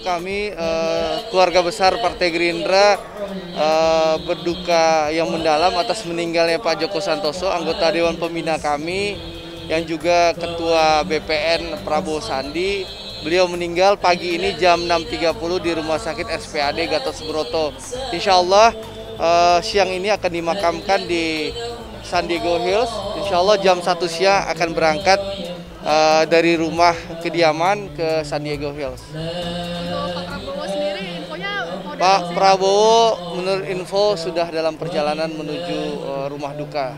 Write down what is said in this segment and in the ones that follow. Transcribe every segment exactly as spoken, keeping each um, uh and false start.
kami eh, keluarga besar Partai Gerindra eh, berduka yang mendalam atas meninggalnya Pak Joko Santoso, anggota Dewan Pembina kami, yang juga Ketua B P N Prabowo Sandi. Beliau meninggal pagi ini jam enam tiga puluh di Rumah Sakit R S P A D Gatot Subroto. Insya Allah eh, siang ini akan dimakamkan di San Diego Hills. Insya Allah jam satu siang akan berangkat uh, dari rumah kediaman ke San Diego Hills. Untuk Pak Prabowo sendiri infonya mau Pak Prabowo menurut info sudah dalam perjalanan menuju uh, rumah duka.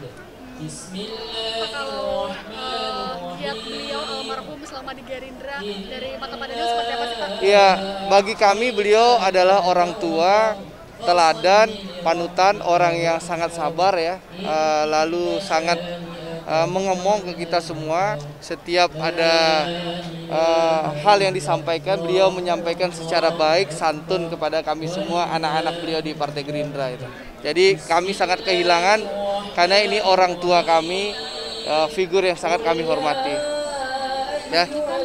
Kalau uh, lihat beliau almarhum selama di Gerindra dari mata Pak Daniel seperti apa sih Pak? Iya, bagi kami beliau adalah orang tua, teladan, panutan, orang yang sangat sabar ya, uh, lalu sangat uh, mengemong ke kita semua. Setiap ada uh, hal yang disampaikan, beliau menyampaikan secara baik, santun kepada kami semua, anak-anak beliau di Partai Gerindra itu. Jadi kami sangat kehilangan karena ini orang tua kami, uh, figur yang sangat kami hormati. Ya.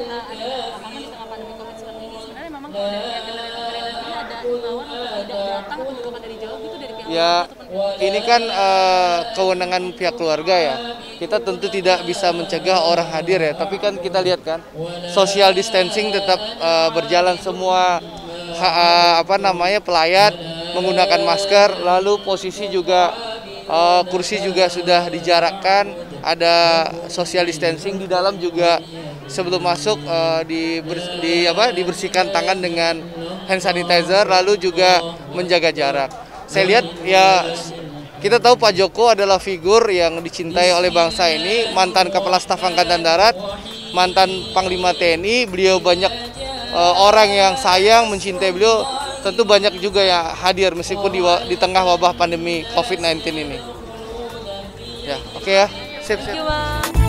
Ya, ini kan uh, kewenangan pihak keluarga ya. Kita tentu tidak bisa mencegah orang hadir ya. Tapi kan kita lihat kan, social distancing tetap uh, berjalan, semua ha, uh, apa namanya pelayat menggunakan masker. Lalu posisi juga uh, kursi juga sudah dijarakkan. Ada social distancing di dalam juga. Sebelum masuk uh, di, di apa dibersihkan tangan dengan hand sanitizer, lalu juga menjaga jarak. Saya lihat ya, kita tahu Pak Joko adalah figur yang dicintai oleh bangsa ini, mantan Kepala Staf Angkatan Darat, mantan Panglima T N I, beliau banyak uh, orang yang sayang, mencintai beliau, tentu banyak juga yang hadir meskipun di, di tengah wabah pandemi covid sembilan belas ini. Ya, oke okay ya, sip sip.